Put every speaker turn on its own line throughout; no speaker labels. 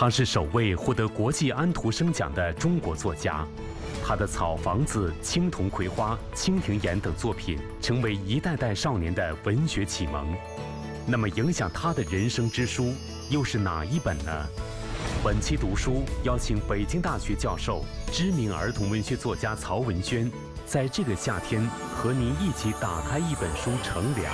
他是首位获得国际安徒生奖的中国作家，他的《草房子》《青铜葵花》《蜻蜓眼》等作品成为一代代少年的文学启蒙。那么，影响他的人生之书又是哪一本呢？本期读书邀请北京大学教授、知名儿童文学作家曹文轩，在这个夏天和您一起打开一本书，乘凉。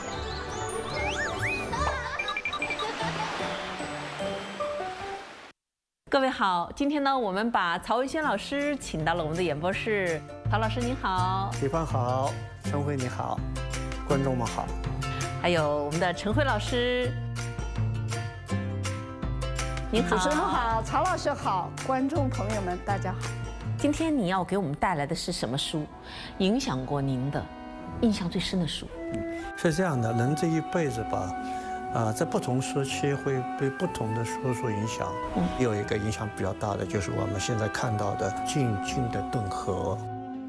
各位好，今天呢，我们把曹文轩老师请到了我们的演播室。曹老师您好，
李芳好，陈慧你好，观众们好，
还有我们的陈慧老师，您好，
主持人好，曹老师好，观众朋友们大家好。
今天你要给我们带来的是什么书？影响过您的、印象最深的书？
是这样的，人这一辈子吧。在不同时期会被不同的书所影响。有一个影响比较大的，就是我们现在看到的《静静的顿河》。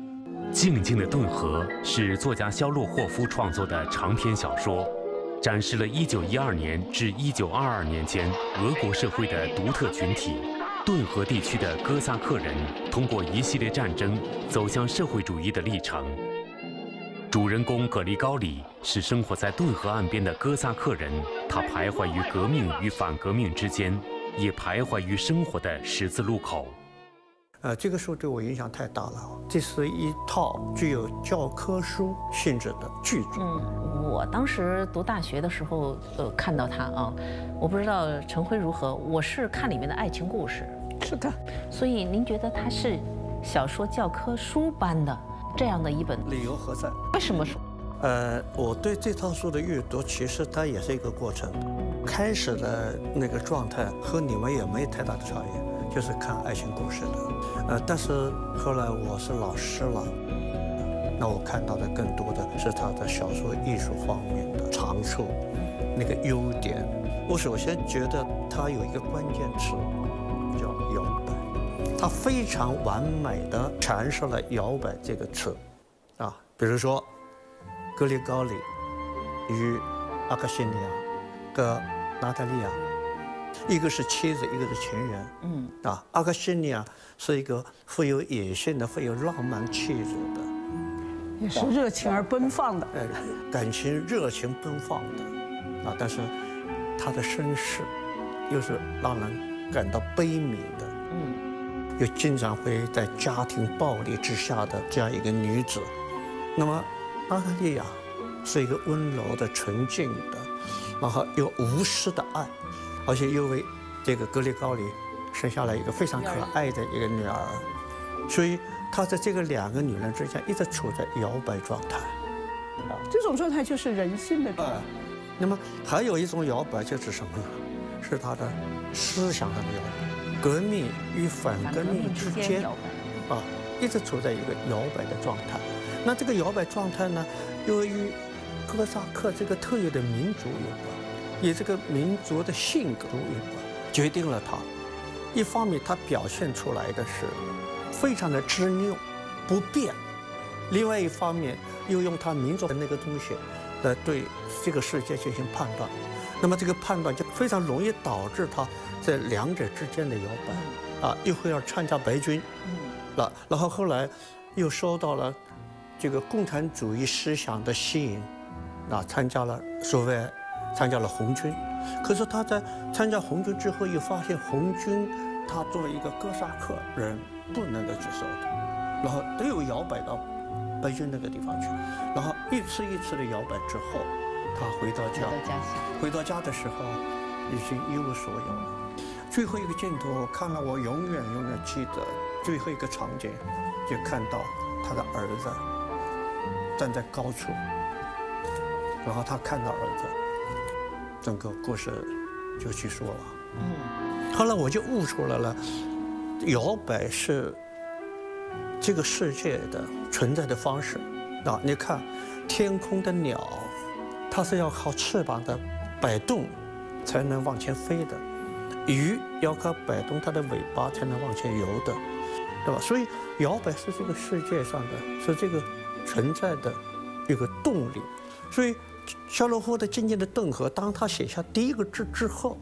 《静静的顿河》是作家肖洛霍夫创作的长篇小说，展示了1912年至1922年间俄国社会的独特群体——顿河地区的哥萨克人，通过一系列战争走向社会主义的历程。主人公葛利高里是生活在顿河岸边的哥萨克人，他徘徊于革命与反革命之间，也徘徊于生活的十字路口。
这个书对我影响太大了。这是一套具有教科书性质的巨著。
我当时读大学的时候，看到它啊，我不知道陈辉如何，我是看里面的爱情故事。
是的，
所以您觉得它是小说教科书般的？这样的一本，
理由何在？
为什么说？
我对这套书的阅读，其实它也是一个过程。开始的那个状态和你们也没有太大的差异，就是看爱情故事的。但是后来我是老师了，那我看到的更多的是他的小说艺术方面的长处，那个优点。我首先觉得他有一个关键词，叫摇摆。他非常完美地阐释了摇摆这个词，比如说，格里高里与阿克西尼亚和娜塔莉亚，一个是妻子，一个是情人。阿克西尼亚是一个富有野性的、富有浪漫气质的，
也是热情而奔放的，
感情热情奔放的，但是她的身世又是让人感到悲悯的。又经常会在家庭暴力之下的这样一个女子，那么娜塔莉亚是一个温柔的、纯净的，然后又无私的爱，而且又为这个格里高里生下了一个非常可爱的一个女儿，所以她在这个两个女人之间一直处在摇摆状态。
这种状态就是人性的状态。
那么还有一种摇摆就是什么呢？是她的思想上的摇摆。革命与反革命之间，一直处在一个摇摆的状态。那这个摇摆状态呢，又与哥萨克这个特有的民族有关，与这个民族的性格有关，决定了他。一方面，他表现出来的是非常的执拗、不变；另外一方面，又用他民族的那个东西来对这个世界进行判断。那么这个判断就非常容易导致他在两者之间的摇摆，一会儿参加白军，然后后来又受到了这个共产主义思想的吸引，参加了红军。可是他在参加红军之后，又发现红军他作为一个哥萨克人不能够接受的，然后都有摇摆到白军那个地方去，然后一次一次的摇摆之后，他回到家的时候已经一无所有了。最后一个镜头看了，我永远记得最后一个场景，就看到他的儿子站在高处，然后他看到儿子，整个故事就结束了。后来我就悟出来了，摇摆是这个世界的存在的方式。你看天空的鸟，它是要靠翅膀的摆动才能往前飞的，鱼要靠摆动它的尾巴才能往前游的，对吧？所以摇摆是这个世界上的，是这个存在的一个动力。所以肖洛霍的《静静的顿河》，当他写下第一个字之后，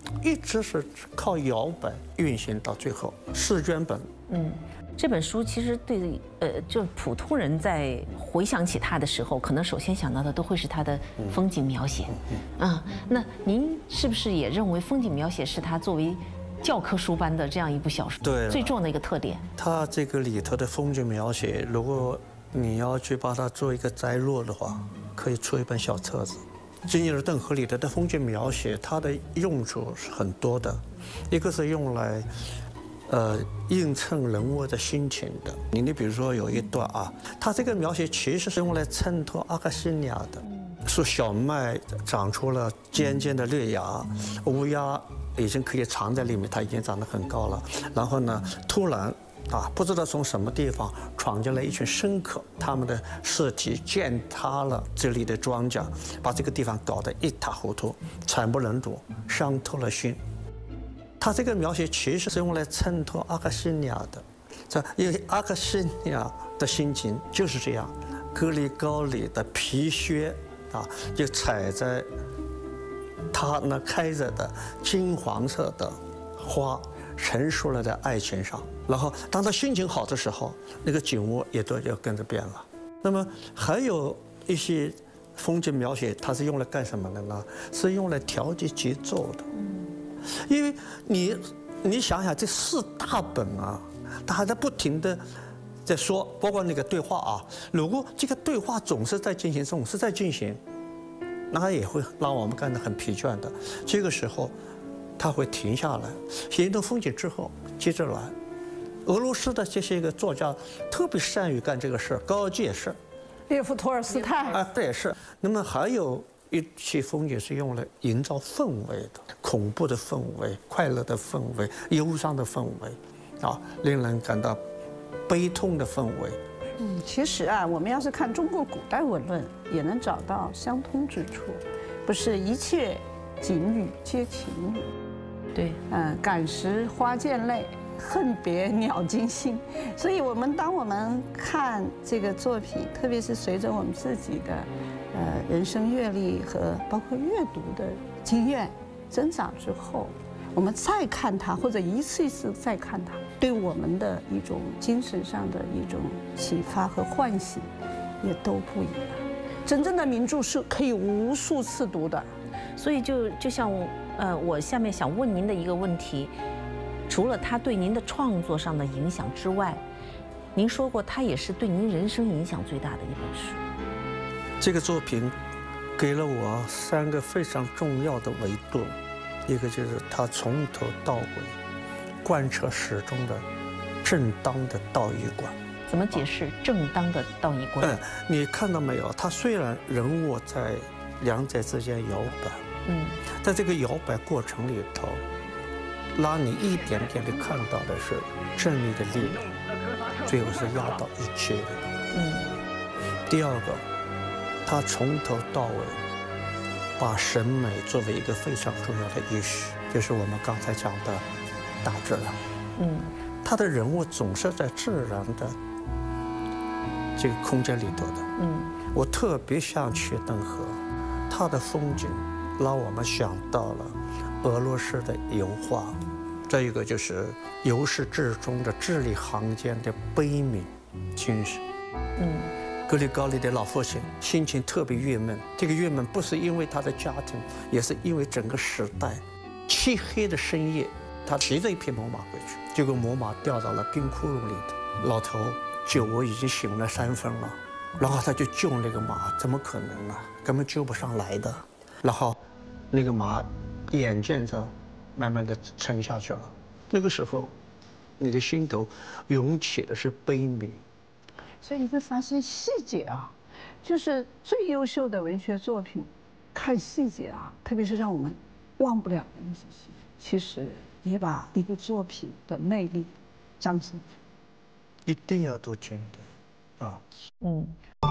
一直是靠摇摆运行到最后4卷本。
这本书其实对就普通人在回想起它的时候，可能首先想到的都会是它的风景描写。那您是不是也认为风景描写是它作为教科书般的这样一部小说最重要的一个特点？
它这个里头的风景描写，如果你要去把它做一个摘录的话，可以出一本小册子。《金尼尔顿河》里头的风景描写，它的用处是很多的，一个是用来映衬人物的心情的。你比如说有一段啊，它这个描写其实是用来衬托阿克西尼亚的，说小麦长出了尖尖的裂牙，乌鸦已经可以藏在里面，它已经长得很高了。然后呢，突然不知道从什么地方闯进来一群牲口，他们的尸体践踏了这里的庄稼，把这个地方搞得一塌糊涂，惨不忍睹，伤透了心。他这个描写其实是用来衬托阿克西尼亚的，因为阿克西尼亚的心情就是这样，格里高里的皮靴就踩在他那开着的金黄色的花成熟了的爱情上。然后当他心情好的时候，那个景物也都要跟着变了。那么还有一些风景描写，它是用来干什么的呢？是用来调节节奏的。因为你想想，这4大本它还在不停的在说，包括那个对话如果这个对话总是在进行，那也会让我们感到很疲倦的。这个时候，他会停下来，写一段风景之后，接着来。俄罗斯的这些个作家特别善于干这个事，高尔基也是，
列夫·托尔斯泰
这也是。那么还有一些风景是用来营造氛围的，恐怖的氛围、快乐的氛围、忧伤的氛围，令人感到悲痛的氛围。
其实我们要是看中国古代文论，也能找到相通之处，不是一切景语皆情语。
对，
感时花溅泪，恨别鸟惊心。所以当我们看这个作品，特别是随着我们自己的人生阅历和包括阅读的经验增长之后，我们再看它，或者一次一次再看它，对我们的一种精神上的一种启发和唤醒，也都不一样。真正的名著是可以无数次读的。
所以就像我下面想问您的一个问题，除了它对您的创作上的影响之外，您说过它也是对您人生影响最大的一本书。
这个作品给了我3个非常重要的维度，一个就是它从头到尾贯彻始终的正当的道义观。
怎么解释正当的道义观？
你看到没有？它虽然人物在两者之间摇摆，在这个摇摆过程里头，让你一点点的看到的是正义的力量，最后是压倒一切的。第二个，他从头到尾把审美作为一个非常重要的意识，就是我们刚才讲的大自然。他的人物总是在自然的这个空间里头的。我特别想去邓河，他的风景让我们想到了俄罗斯的油画，再一个就是由始至终的字里行间的悲悯精神。格里高利的老父亲心情特别郁闷，这个郁闷不是因为他的家庭，也是因为整个时代。漆黑的深夜，他骑着一匹猛马回去，结果猛马掉到了冰窟窿里头。老头酒窝已经醒了3分了，然后他就救那个马，怎么可能呢？根本救不上来的。然后那个马眼见着慢慢的沉下去了，那个时候你的心头涌起的是悲悯。
所以你会发现细节就是最优秀的文学作品，看细节特别是让我们忘不了的那些细节，其实也把一个作品的魅力彰显。
一定要读经典